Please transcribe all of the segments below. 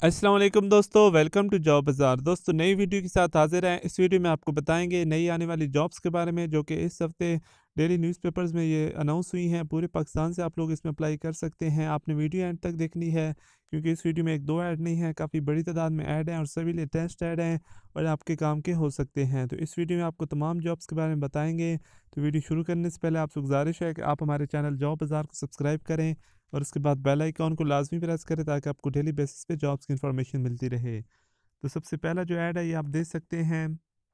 अस्सलाम वालेकुम दोस्तों, वेलकम टू जॉब बाज़ार। दोस्तों, नई वीडियो के साथ हाज़िर हैं। इस वीडियो में आपको बताएंगे नई आने वाली जॉब्स के बारे में, जो कि इस हफ्ते डेली न्यूज़पेपर्स में ये अनाउंस हुई हैं। पूरे पाकिस्तान से आप लोग इसमें अप्लाई कर सकते हैं। आपने वीडियो एंड तक देखनी है, क्योंकि इस वीडियो में एक दो ऐड नहीं है, काफ़ी बड़ी तादाद में ऐड हैं और सभी लेटेस्ट ऐड हैं और आपके काम के हो सकते हैं। तो इस वीडियो में आपको तमाम जॉब्स के बारे में बताएंगे। तो वीडियो शुरू करने से पहले आपसे गुजारिश है कि आप हमारे चैनल जॉब बाज़ार को सब्सक्राइब करें और उसके बाद बेल आइकॉन को लाजमी प्रेस करें, ताकि आपको डेली बेसिस पे जॉब्स की इन्फॉर्मेशन मिलती रहे। तो सबसे पहला जो ऐड है ये आप देख सकते हैं,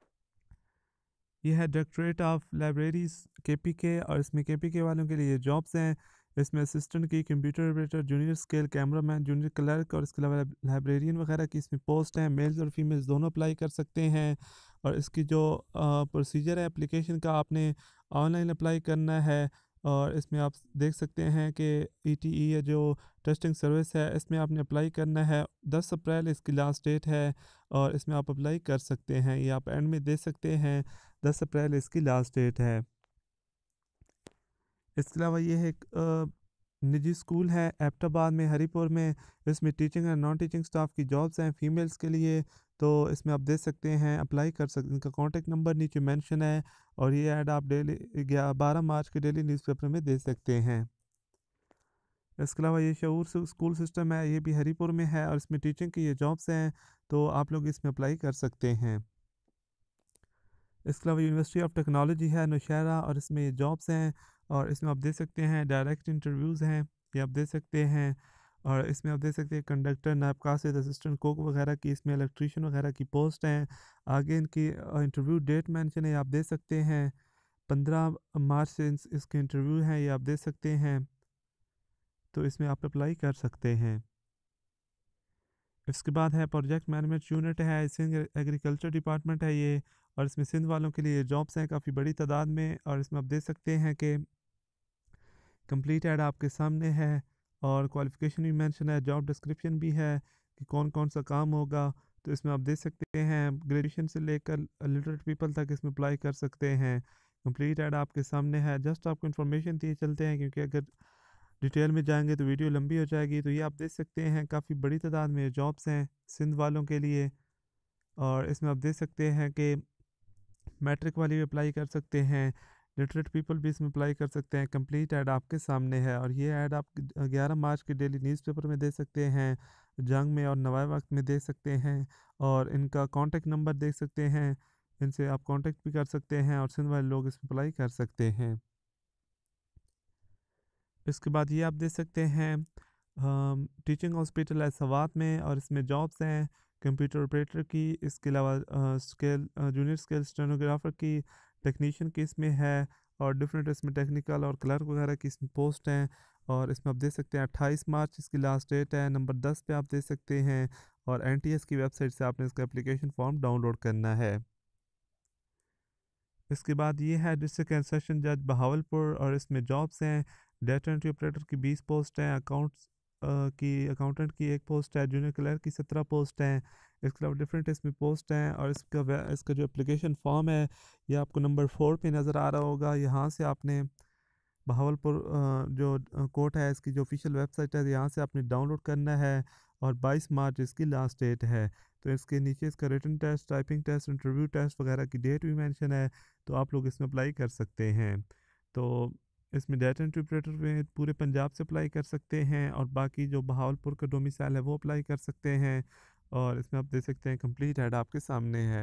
ये है डायरेक्टरेट ऑफ लाइब्रेरीज केपीके, और इसमें केपीके वालों के लिए जॉब्स हैं। इसमें असिस्टेंट की, computer operator, junior scale cameraman, junior clerk और इसके अलावा लाइब्रेरियन वगैरह की इसमें पोस्ट हैं। मेल्स और फीमेल्स दोनों अप्लाई कर सकते हैं। और इसकी जो प्रोसीजर है एप्लीकेशन का, आपने ऑनलाइन अप्लाई करना है। और इसमें आप देख सकते हैं कि ईटीई है जो टेस्टिंग सर्विस है, इसमें आपने अप्लाई करना है। 10 अप्रैल इसकी लास्ट डेट है और इसमें आप अप्लाई कर सकते हैं। ये आप एंड में दे सकते हैं, 10 अप्रैल इसकी लास्ट डेट है। इसके अलावा ये है एक निजी स्कूल है एबटाबाद में, हरीपुर में। इसमें teaching and non teaching staff की जॉब्स हैं फीमेल्स के लिए। तो इसमें आप देख सकते हैं, अप्लाई कर सकते हैं। इनका कॉन्टैक्ट नंबर नीचे मेंशन है और ये ऐड आप डेली 12 मार्च के डेली न्यूज़पेपर में दे सकते हैं। इसके अलावा ये शऊर से स्कूल सिस्टम है, ये भी हरीपुर में है और इसमें टीचिंग की ये जॉब्स हैं। तो आप लोग इसमें अप्लाई कर सकते हैं। इसके अलावा यूनिवर्सिटी ऑफ टेक्नोलॉजी है नौशहरा, और इसमें ये जॉब्स हैं। और इसमें आप देख सकते हैं डायरेक्ट इंटरव्यूज़ हैं, ये आप देख सकते हैं। और इसमें आप देख सकते हैं कंडक्टर, नायब कासिद, असिस्टेंट कुक वगैरह की, इसमें इलेक्ट्रीशियन वगैरह की पोस्ट हैं। आगे इनकी इंटरव्यू डेट मेंशन है, ये आप देख सकते हैं। 15 मार्च से इसके इंटरव्यू हैं, ये आप देख सकते हैं। तो इसमें आप अप्लाई कर सकते हैं। इसके बाद है प्रोजेक्ट मैनेजमेंट यूनिट है, सिंध एग्रीकल्चर डिपार्टमेंट है ये। और इसमें सिंध वालों के लिए जॉब्स हैं काफ़ी बड़ी तादाद में। और इसमें आप देख सकते हैं कि कंप्लीट ऐड आपके सामने है और क्वालिफ़िकेशन भी मेंशन है, जॉब डिस्क्रिप्शन भी है कि कौन कौन सा काम होगा। तो इसमें आप देख सकते हैं ग्रेजुएशन से लेकर लिटरेट पीपल तक इसमें अप्लाई कर सकते हैं। कंप्लीट ऐड आपके सामने है। जस्ट आपको इन्फॉर्मेशन दिए चलते हैं, क्योंकि अगर डिटेल में जाएंगे तो वीडियो लंबी हो जाएगी। तो ये आप देख सकते हैं काफ़ी बड़ी तादाद में जॉब्स हैं सिंध वालों के लिए। और इसमें आप देख सकते हैं कि मैट्रिक वाले भी अप्लाई कर सकते हैं, लिटरेट पीपल भी इसमें अप्लाई कर सकते हैं। कंप्लीट ऐड आपके सामने है और ये ऐड आप 11 मार्च के डेली न्यूज़पेपर में दे सकते हैं, जंग में और नवाए वक्त में दे सकते हैं। और इनका कॉन्टेक्ट नंबर देख सकते हैं, इनसे आप कॉन्टेक्ट भी कर सकते हैं और सिंध वाले लोग इसमें अप्लाई कर सकते हैं। इसके बाद ये आप देख सकते हैं टीचिंग हॉस्पिटल है सवात में, और इसमें जॉब्स हैं कंप्यूटर ऑपरेटर की। इसके अलावा स्केल जूनियर स्केल स्टेनोग्राफर की, टेक्नीशियन की इसमें है। और डिफरेंट इसमें टेक्निकल और क्लर्क वगैरह की इसमें पोस्ट हैं। और इसमें आप देख सकते हैं 28 मार्च इसकी लास्ट डेट है। नंबर 10 पे आप देख सकते हैं। और एनटीएस की वेबसाइट से आपने इसका एप्लीकेशन फॉर्म डाउनलोड करना है। इसके बाद ये है डिस्ट्रिक्ट एंड सेशन जज बहावलपुर, और इसमें जॉब्स हैं। डेटा एंट्री ऑपरेटर की 20 पोस्ट हैं, अकाउंटेंट की एक पोस्ट है, जूनियर क्लर्क की 17 पोस्ट हैं। इसके अलावा डिफरेंट इसमें पोस्ट हैं। और इसका जो एप्लीकेशन फॉर्म है, ये आपको नंबर 4 पे नज़र आ रहा होगा। यहाँ से आपने बहावलपुर जो कोर्ट है, इसकी जो ऑफिशियल वेबसाइट है, यहाँ से आपने डाउनलोड करना है। और 22 मार्च इसकी लास्ट डेट है। तो इसके नीचे इसका written test, typing test, interview test वगैरह की डेट भी मेंशन है। तो आप लोग इसमें अप्लाई कर सकते हैं। तो इसमें डाटा एंट्री ऑपरेटर में पूरे पंजाब से अप्लाई कर सकते हैं, और बाकी जो बहावलपुर का डोमिसाइल है वो अप्लाई कर सकते हैं। और इसमें आप देख सकते हैं कंप्लीट ऐड आपके सामने है।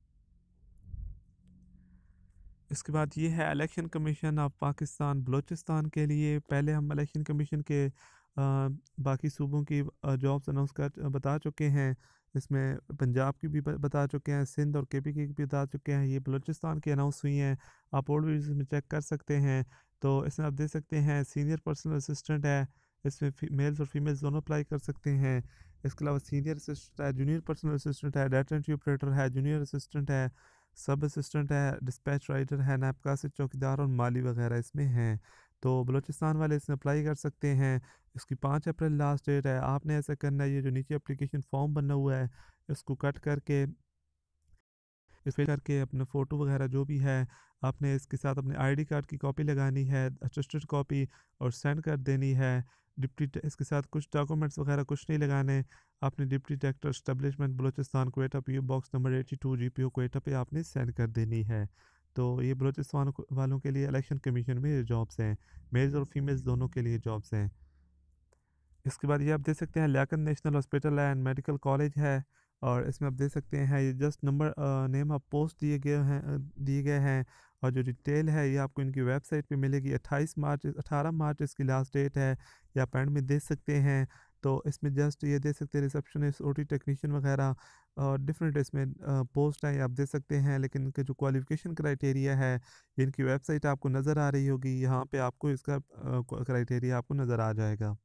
इसके बाद ये है election commission of Pakistan Balochistan के लिए। पहले हम इलेक्शन कमीशन के बाकी सूबों की जॉब्स अनाउंस कर बता चुके हैं। इसमें पंजाब की भी बता चुके हैं, सिंध और केपी की भी बता चुके हैं। ये बलूचिस्तान की अनाउंस हुई हैं, आप और भी इसमें चेक कर सकते हैं। तो इसमें आप देख सकते हैं सीनियर पर्सनल असिस्टेंट है, इसमें मेल्स और फीमेल्स दोनों अप्लाई कर सकते हैं। इसके अलावा सीनियर असिस्टेंट है, जूनियर पर्सनल असिस्टेंट है, डाटा एंट्री ऑपरेटर है, जूनियर असिस्टेंट है, सब असिस्टेंट है, डिस्पैच राइटर है, नैब से चौकीदार और माली वगैरह इसमें हैं। तो बलूचिस्तान वाले इसमें अप्लाई कर सकते हैं। इसकी 5 अप्रैल लास्ट डेट है। आपने ऐसा करना है, ये जो नीचे एप्लीकेशन फॉर्म बना हुआ है, इसको कट करके इस पे करके अपना फ़ोटो वगैरह जो भी है, आपने इसके साथ अपने आईडी कार्ड की कॉपी लगानी है, अटेस्टेड कॉपी, और सेंड कर देनी है। इसके साथ कुछ डॉक्यूमेंट्स वगैरह कुछ नहीं लगाने। आपने deputy director establishment Balochistan Quetta PO box number 82 GPO Quetta पे आपने सेंड कर देनी है। तो ये बलूचिस्तान वालों के लिए इलेक्शन कमीशन में ये जॉब्स हैं, मेल्स और फीमेल्स दोनों के लिए जॉब्स हैं। इसके बाद ये आप देख सकते हैं Liaquat national hospital and medical college है, और इसमें आप देख सकते हैं ये just number name of post दिए गए हैं। और जो डिटेल है ये आपको इनकी वेबसाइट पे मिलेगी। 18 मार्च इसकी लास्ट डेट है, ये आप एंड में देख सकते हैं। तो इसमें जस्ट ये देख सकते हैं रिसेप्शनिस्ट, ओटी टेक्नीशियन वगैरह और डिफरेंट इसमें पोस्ट हैं, ये आप देख सकते हैं। लेकिन इनके जो क्वालिफिकेशन क्राइटेरिया है, इनकी वेबसाइट आपको नज़र आ रही होगी, यहाँ पे आपको इसका क्राइटेरिया आपको नज़र आ जाएगा।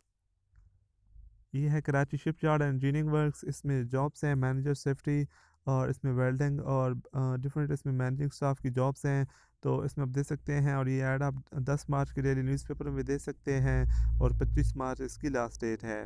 ये है Karachi shipyard and engineering works, इसमें जॉब्स हैं मैनेजर सेफ्टी, और इसमें वेल्डिंग और डिफरेंट इसमें मैनेजिंग स्टाफ की जॉब्स हैं। तो इसमें आप दे सकते हैं, और ये ऐड आप 10 मार्च के डेली न्यूज़पेपर में दे सकते हैं, और 25 मार्च इसकी लास्ट डेट है।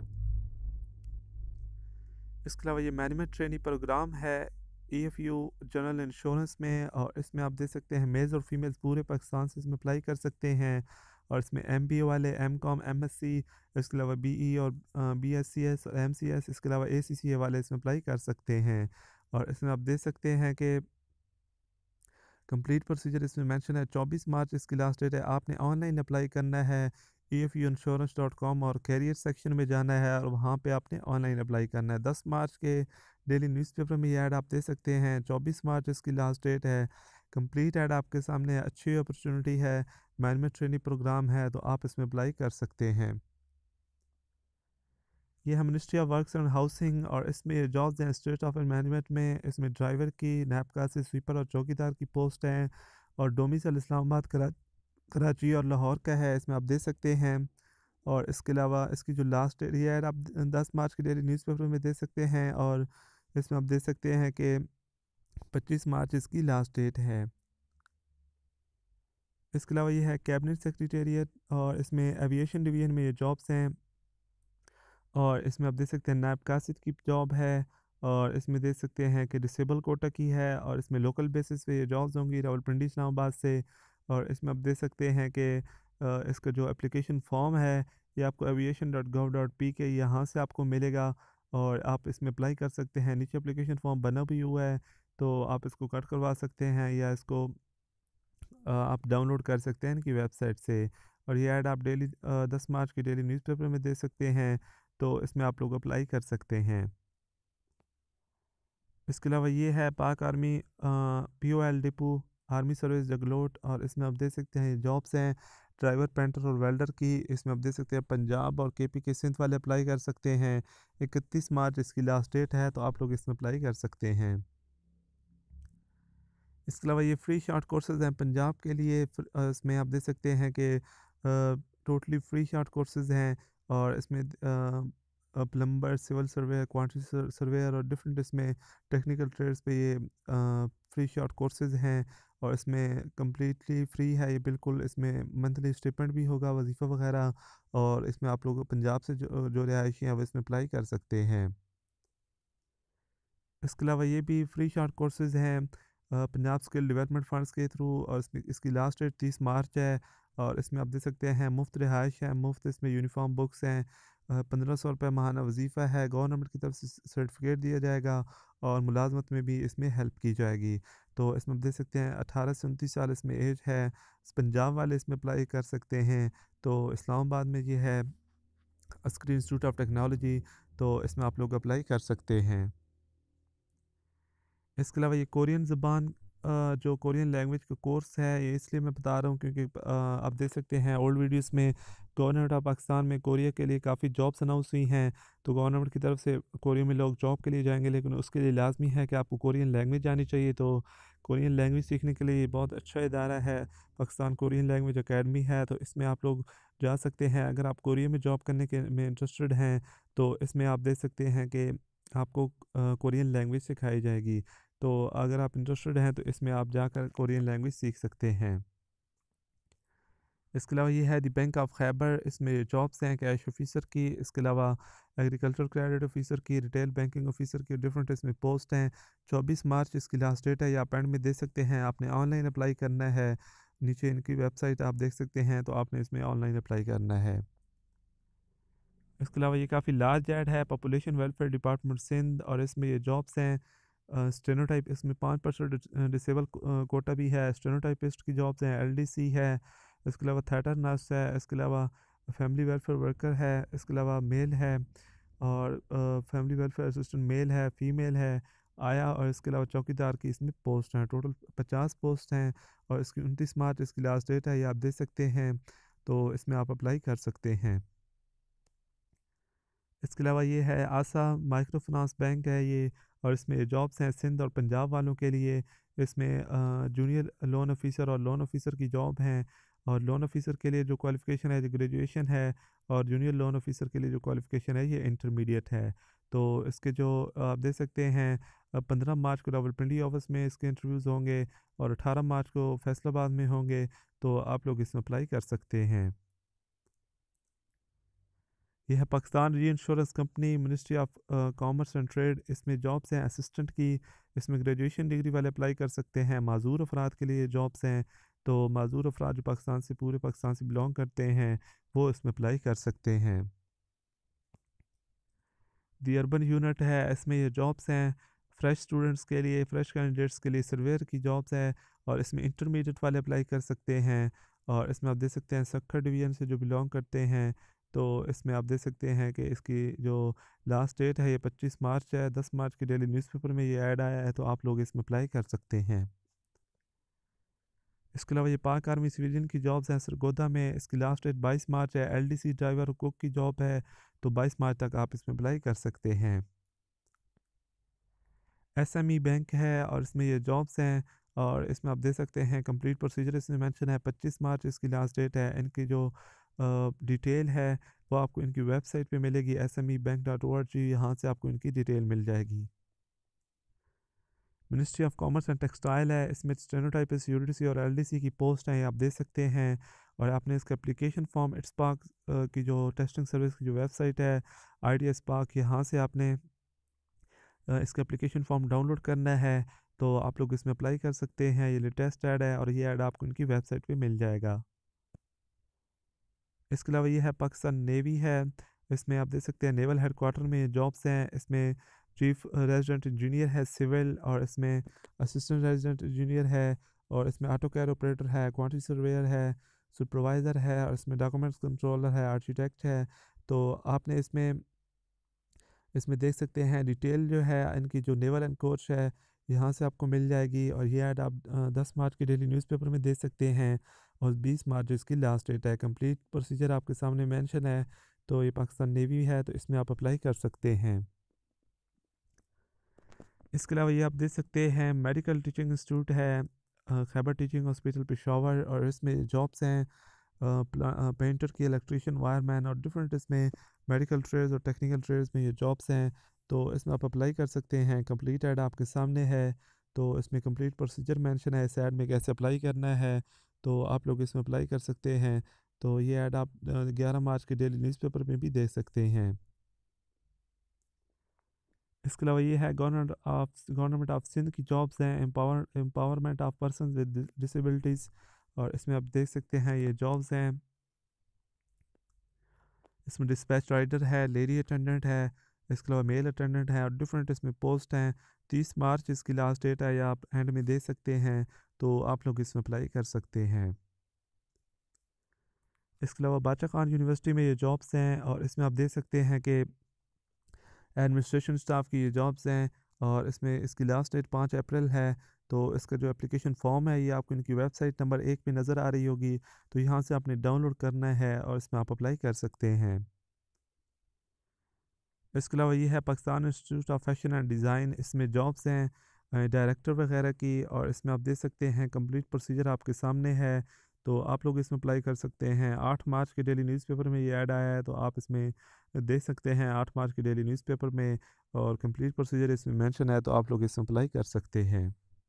इसके अलावा ये मैनेजमेंट ट्रेनिंग प्रोग्राम है EFU जनरल इंश्योरेंस में, और इसमें आप दे सकते हैं मेल्स और फीमेल्स पूरे पाकिस्तान से इसमें अप्लाई कर सकते हैं। और इसमें MBA वाले, MCOM, MSc, इसके अलावा BE और BScs और MCS, इसके अलावा ACCA वाले इसमें अप्लाई कर सकते हैं। और इसमें आप देख सकते हैं कि कंप्लीट प्रोसीजर इसमें मेंशन है। 24 मार्च इसकी लास्ट डेट है। आपने ऑनलाइन अप्लाई करना है efuinsurance.com, और कैरियर सेक्शन में जाना है और वहाँ पे आपने ऑनलाइन अप्लाई करना है। 10 मार्च के डेली न्यूज़पेपर में ये ऐड आप दे सकते हैं। 24 मार्च इसकी लास्ट डेट है। कंप्लीट ऐड आपके सामने है, अच्छी अपॉर्चुनिटी है, मैनेजमेंट ट्रेनिंग प्रोग्राम है, तो आप इसमें अप्लाई कर सकते हैं। ये है ministry of works and housing, और इसमें जॉब्स हैं स्टेट ऑफ मैनेजमेंट में। इसमें ड्राइवर की, नैपका से स्वीपर और चौकीदार की पोस्ट हैं, और डोमिसाइल इस्लामाबाद, कराची और लाहौर का है, इसमें आप दे सकते हैं। और इसके अलावा इसकी जो लास्ट डेट है आप 10 मार्च के डेली न्यूज़पेपर में दे सकते हैं, और इसमें आप दे सकते हैं कि 25 मार्च इसकी लास्ट डेट है। इसके अलावा ये है कैबिनेट सेक्रेटेरिएट, और इसमें एविएशन डिवीजन में ये जॉब्स हैं, और इसमें आप देख सकते हैं नायब कासिद की जॉब है, और इसमें देख सकते हैं कि डिसेबल कोटा की है, और इसमें लोकल बेसिस पे ये जॉब्स होंगी रावलपिंडी इस्लामाबाद से। और इसमें आप देख सकते हैं कि इसका जो एप्लीकेशन फॉर्म है ये आपको aviation.gov.pk यहाँ से आपको मिलेगा, और आप इसमें अप्लाई कर सकते हैं। नीचे एप्लीकेशन फॉर्म बना भी हुआ है, तो आप इसको कट करवा सकते हैं, या इसको आप डाउनलोड कर सकते हैं इनकी वेबसाइट से। और ये ऐड आप डेली 10 मार्च के डेली न्यूज़पेपर में दे सकते हैं, तो इसमें आप लोग अप्लाई कर सकते हैं। इसके अलावा ये है Pak army POL depot, army service Jaglot, और इसमें आप देख सकते हैं जॉब्स हैं ड्राइवर, पेंटर और वेल्डर की। इसमें आप देख सकते हैं पंजाब और KP के सिंध वाले अप्लाई कर सकते हैं। 31 मार्च इसकी लास्ट डेट है, तो आप लोग इसमें अप्लाई कर सकते हैं। इसके अलावा ये फ्री शॉर्ट कोर्सेज़ हैं पंजाब के लिए। इसमें आप देख सकते हैं कि टोटली फ्री शॉर्ट कोर्सेज़ हैं, और इसमें plumber, civil surveyor, quantity surveyor और डिफरेंट इसमें टेक्निकल ट्रेड्स पे ये फ्री शॉर्ट कोर्सेज़ हैं। और इसमें कम्प्लीटली फ्री है ये बिल्कुल। इसमें मंथली स्टिपेंड भी होगा, वजीफ़ा वगैरह, और इसमें आप लोग पंजाब से जो रिहायशी हैं वो इसमें अप्लाई कर सकते हैं। इसके अलावा ये भी फ्री शॉर्ट कोर्सेज़ हैं पंजाब स्किल डेवलपमेंट फंड्स के थ्रू, और इसमें इसकी लास्ट डेट 30 मार्च है। और इसमें आप देख सकते हैं मुफ्त रिहाइश है, मुफ्त इसमें यूनिफॉर्म बुक्स हैं, 1500 रुपये माहाना वजीफ़ा है, गवर्नमेंट की तरफ से सर्टिफिकेट दिया जाएगा, और मुलाजमत में भी इसमें हेल्प की जाएगी। तो इसमें आप देख सकते हैं 18 से 29 साल इसमें एज है। पंजाब वाले इसमें अप्लाई कर सकते हैं। तो इस्लामाबाद में ये है अस्करी इंस्टीट्यूट ऑफ टेक्नोलॉजी, तो इसमें आप लोग अप्लाई कर सकते हैं। इसके अलावा ये कोरियन ज़बान जो कोरियन लैंग्वेज का कोर्स है, ये इसलिए मैं बता रहा हूँ क्योंकि आप देख सकते हैं ओल्ड वीडियोस में गवर्नमेंट ऑफ पाकिस्तान में कोरिया के लिए काफ़ी जॉब्स अनाउंस हुई हैं। तो गवर्नमेंट की तरफ से कोरिया में लोग जॉब के लिए जाएंगे, लेकिन उसके लिए लाजमी है कि आपको कोरियन लैंग्वेज आनी चाहिए। तो कोरियन लैंग्वेज सीखने के लिए ये बहुत अच्छा इदारा है, पाकिस्तान कोरियन लैंग्वेज अकेडमी है। तो इसमें आप लोग जा सकते हैं अगर आप कोरिया में जॉब करने के में इंटरेस्टेड हैं। तो इसमें आप देख सकते हैं कि आपको कोरियन लैंग्वेज सिखाई जाएगी। तो अगर आप इंटरेस्टेड हैं तो इसमें आप जाकर कोरियन लैंग्वेज सीख सकते हैं। इसके अलावा ये है द बैंक ऑफ खैबर, इसमें जॉब्स हैं कैश ऑफिसर की, इसके अलावा एग्रीकल्चर क्रेडिट ऑफिसर की, रिटेल बैंकिंग ऑफिसर की, डिफरेंट इसमें पोस्ट हैं। 24 मार्च इसकी लास्ट डेट है, या आप एंड में दे सकते हैं। आपने ऑनलाइन अप्लाई करना है, नीचे इनकी वेबसाइट आप देख सकते हैं, तो आपने इसमें ऑनलाइन अप्लाई करना है। इसके अलावा ये काफ़ी लार्ज ऐड है, पॉपुलेशन वेलफेयर डिपार्टमेंट सिंध, और इसमें ये जॉब्स हैं स्टेनोटाइप, इसमें 5% डिसेबल कोटा भी है, स्टेनोटाइपिस्ट की जॉब्स हैं, एलडीसी है, इसके अलावा थिएटर नर्स है, इसके अलावा फैमिली वेलफेयर वर्कर है, इसके अलावा मेल है, और फैमिली वेलफेयर असिस्टेंट मेल है, फीमेल है, आया, और इसके अलावा चौकीदार की इसमें पोस्ट हैं। टोटल 50 पोस्ट हैं, और इसकी 29 मार्च इसकी लास्ट डेट है, ये आप देख सकते हैं। तो इसमें आप अप्लाई कर सकते हैं। इसके अलावा ये है आसा माइक्रो फाइनेंस बैंक है ये, और इसमें जॉब्स हैं सिंध और पंजाब वालों के लिए। इसमें जूनियर लोन ऑफिसर और लोन ऑफिसर की जॉब हैं, और लोन ऑफिसर के लिए जो क्वालिफ़िकेशन है, जो ग्रेजुएशन है, और जूनियर लोन ऑफिसर के लिए जो क्वालिफ़िकेशन है, ये इंटरमीडिएट है। तो इसके जो आप देख सकते हैं 15 मार्च को रावलपिंडी ऑफिस में इसके इंटरव्यूज़ होंगे, और 18 मार्च को फैसलाबाद में होंगे। तो आप लोग इसमें अप्लाई कर सकते हैं। यह है Pakistan re insurance company, ministry of commerce and trade. इसमें जॉब्स हैं असिस्टेंट की, इसमें ग्रेजुएशन डिग्री वाले अप्लाई कर सकते हैं। माजूर अफराद के लिए जॉब्स हैं, तो माजूर अफराद जो पाकिस्तान से पूरे पाकिस्तान से बिलोंग करते हैं वो इसमें अप्लाई कर सकते हैं। दी अर्बन यूनिट है, इसमें ये जॉब्स हैं फ्रेश स्टूडेंट्स के लिए, फ्रेश कैंडिडेट्स के लिए सर्वेयर की जॉब्स है, और इसमें इंटरमीडिएट वाले अप्लाई कर सकते हैं। और इसमें आप देख सकते हैं सक्खर डिवीजन से जो बिलोंग करते हैं, तो इसमें आप देख सकते हैं कि इसकी जो लास्ट डेट है ये 25 मार्च है। 10 मार्च की डेली न्यूज़पेपर में ये ऐड आया है, तो आप लोग इसमें अप्लाई कर सकते हैं। इसके अलावा ये पाक आर्मी सिविलियन की जॉब्स हैं सरगोदा में, इसकी लास्ट डेट 22 मार्च है। एलडीसी ड्राइवर और कुक की जॉब है, तो 22 मार्च तक आप इसमें अप्लाई कर सकते हैं। एसएमई बैंक है, और इसमें ये जॉब्स हैं, और इसमें आप देख सकते हैं कंप्लीट प्रोसीजर इसमें मेंशन है। 25 मार्च इसकी लास्ट डेट है। इनकी जो डिटेल है वो आपको इनकी वेबसाइट पे मिलेगी sme.bank.org, यहाँ से आपको इनकी डिटेल मिल जाएगी। Ministry of commerce and textile है, इसमें स्टेनोटाइपिस्ट यूडीसी और एलडीसी की पोस्ट हैं, ये आप देख सकते हैं। और आपने इसका एप्लीकेशन फॉर्म इट्सपार्क की जो टेस्टिंग सर्विस की जो वेबसाइट है आईडी स्पार्क, यहाँ से आपने इसका एप्लीकेशन फॉर्म डाउनलोड करना है। तो आप लोग इसमें अप्लाई कर सकते हैं। ये लेटेस्ट ऐड है, और ये ऐड आपको इनकी वेबसाइट पे मिल जाएगा। इसके अलावा ये है पाकिस्तान नेवी है, इसमें आप देख सकते हैं नेवल हेडक्वार्टर में जॉब्स हैं। इसमें चीफ रेजिडेंट इंजीनियर है सिविल, और इसमें असिस्टेंट रेजिडेंट इंजीनियर है, और इसमें ऑटो कैर ऑपरेटर है, क्वांटिटी सर्वेयर है, सुपरवाइज़र है, और इसमें डॉक्यूमेंट्स कंट्रोलर है, आर्किटेक्ट है। तो आपने इसमें इसमें देख सकते हैं डिटेल जो है इनकी जो नेवल एंड कोच है, यहाँ से आपको मिल जाएगी। और ये ऐड आप 10 मार्च की डेली न्यूज़पेपर में देख सकते हैं, और 20 मार्च इसकी लास्ट डेट है। कंप्लीट प्रोसीजर आपके सामने मेंशन है। तो ये पाकिस्तान नेवी है, तो इसमें आप अप्लाई कर सकते हैं। इसके अलावा ये आप देख सकते हैं मेडिकल टीचिंग इंस्टीट्यूट है, खैबर टीचिंग हॉस्पिटल पेशावर, और इसमें जॉब्स हैं पेंटर की, इलेक्ट्रिशियन, वायरमैन, और डिफरेंट इसमें मेडिकल ट्रेड्स और टेक्निकल ट्रेड्स में ये जॉब्स हैं। तो इसमें आप अप्लाई कर सकते हैं। कंप्लीट ऐड आपके सामने है, तो इसमें कंप्लीट प्रोसीजर मेंशन है इस ऐड में कैसे अप्लाई करना है। तो आप लोग इसमें अप्लाई कर सकते हैं। तो ये ऐड आप 11 मार्च के डेली न्यूज़पेपर में भी देख सकते हैं। इसके अलावा ये है गवर्नमेंट ऑफ सिंध की जॉब्स हैं, empowerment of person with disabilities, और इसमें आप देख सकते हैं ये जॉब्स हैं। इसमें डिस्पैच राइडर है, लेडी अटेंडेंट है, इसके अलावा मेल अटेंडेंट है, और डिफरेंट इसमें पोस्ट हैं। 30 मार्च इसकी लास्ट डेट है, या आप एंड में दे सकते हैं। तो आप लोग इसमें अप्लाई कर सकते हैं। इसके अलावा बाचा खान यूनिवर्सिटी में ये जॉब्स हैं, और इसमें आप देख सकते हैं कि एडमिनिस्ट्रेशन स्टाफ की ये जॉब्स हैं, और इसमें इसकी लास्ट डेट 5 अप्रैल है। तो इसका जो एप्लीकेशन फॉर्म है ये आपको इनकी वेबसाइट नंबर 1 पे नज़र आ रही होगी। तो यहाँ से आपने डाउनलोड करना है, और इसमें आप अप्लाई कर सकते हैं। इसके अलावा ये है Pakistan institute of fashion and design, इसमें जॉब्स हैं डायरेक्टर वगैरह की, और इसमें आप देख सकते हैं कंप्लीट प्रोसीजर आपके सामने है। तो आप लोग इसमें अप्लाई कर सकते हैं। 8 मार्च के डेली न्यूज़पेपर में ये ऐड आया है, तो आप इसमें देख सकते हैं 8 मार्च के डेली न्यूज़पेपर में, और कंप्लीट प्रोसीजर इसमें मेंशन है, तो आप लोग इसमें अप्लाई कर सकते हैं।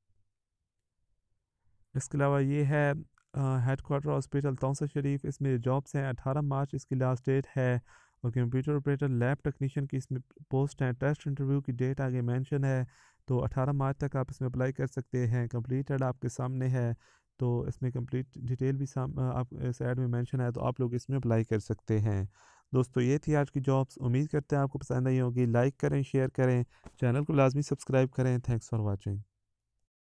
इसके अलावा ये है हेडक्वार्टर हॉस्पिटल तौसा शरीफ, इसमें जॉब्स हैं। 18 मार्च इसकी लास्ट डेट है, और कंप्यूटर ऑपरेटर लैब टेक्नीशियन की इसमें पोस्ट है। टेस्ट इंटरव्यू की डेट आगे मेंशन है, तो 18 मार्च तक आप इसमें अप्लाई कर सकते हैं। कंप्लीट ऐड आपके सामने है, तो इसमें कंप्लीट डिटेल भी आप इस ऐड में मेंशन है, तो आप लोग इसमें अप्लाई कर सकते हैं। दोस्तों ये थी आज की जॉब्स। उम्मीद करते हैं आपको पसंद आई होगी। लाइक करें, शेयर करें, चैनल को लाजमी सब्सक्राइब करें। Thanks for watching.